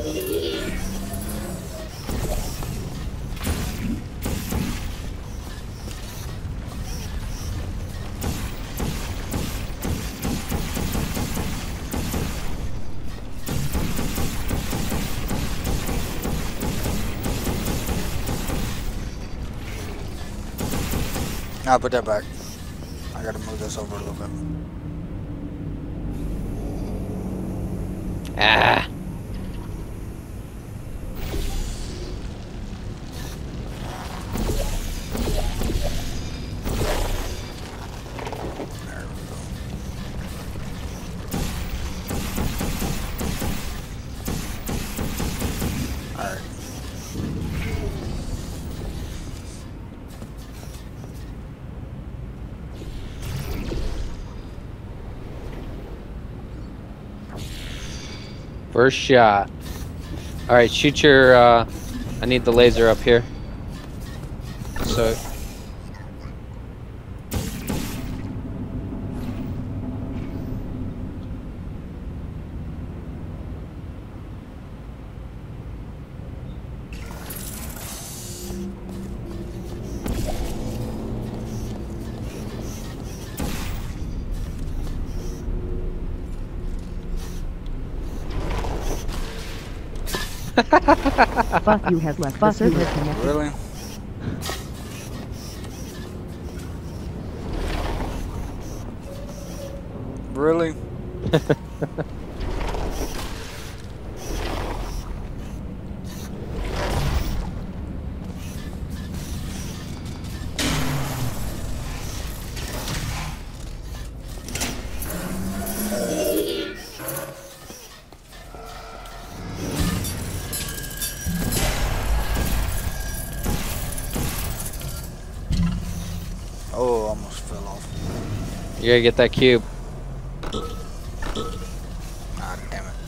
I'll put that back. I gotta move this over a little bit. Ah. There we go. Alright. First shot. All right, shoot your. I need the laser up here. So. Fuck you has left the server connected. Really? Really? Oh, almost fell off. You gotta get that cube. Ah, damn it.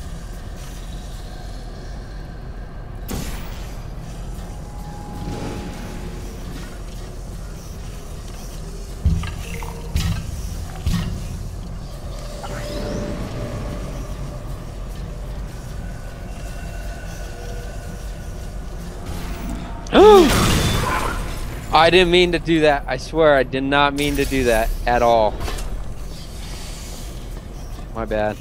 I didn't mean to do that. I swear I did not mean to do that at all. My bad.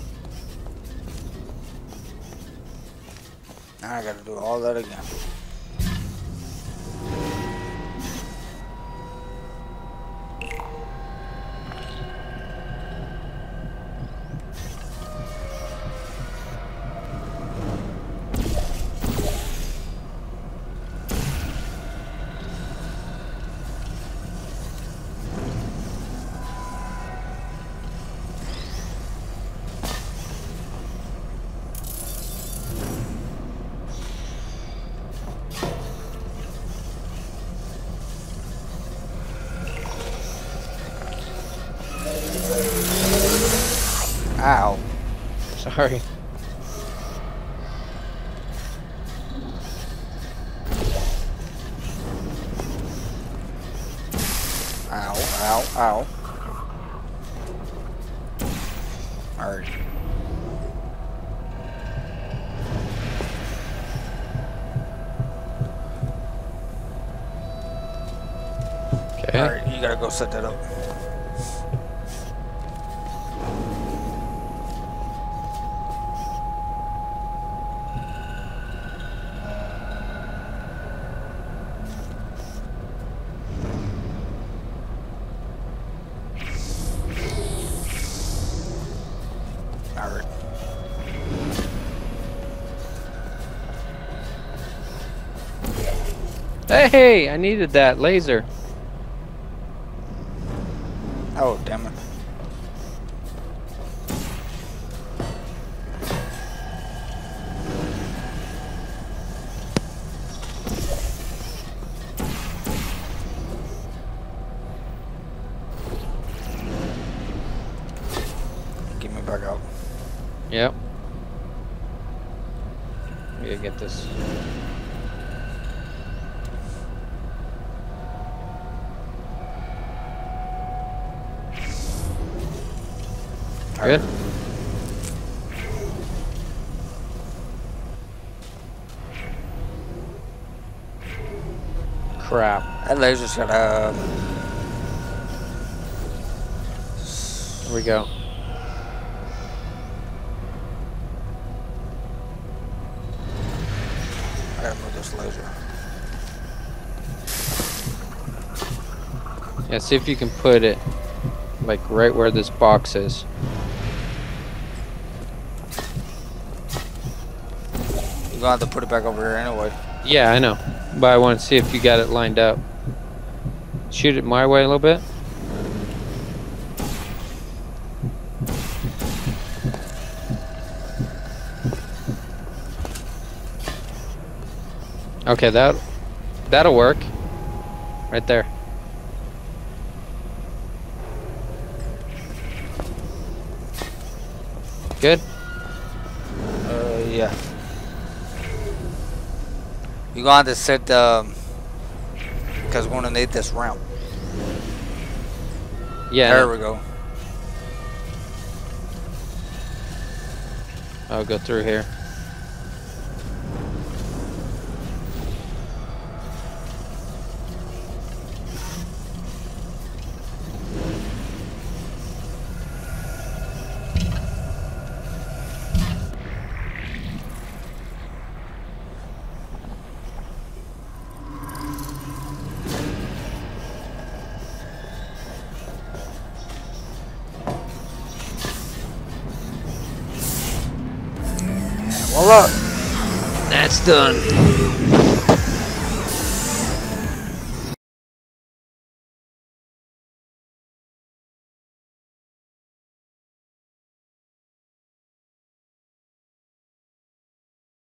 Now I gotta do all that again. Ow. Sorry. Ow, ow, ow. Alright. Okay. Alright, you gotta go set that up. Alright. Hey, I needed that laser. Oh, damn it. Get me back out. Yep. We gotta get this. Good. crap. That laser's got Here we go. I gotta move this laser. Yeah, see if you can put it like right where this box is. You're gonna have to put it back over here anyway. Yeah, I know. But I want to see if you got it lined up. Shoot it my way a little bit. Okay, that'll work. Right there. Good? Yeah. You're gonna have to set because we're gonna need this ramp. Yeah. There we go. I'll go through here. Well, look. That's done.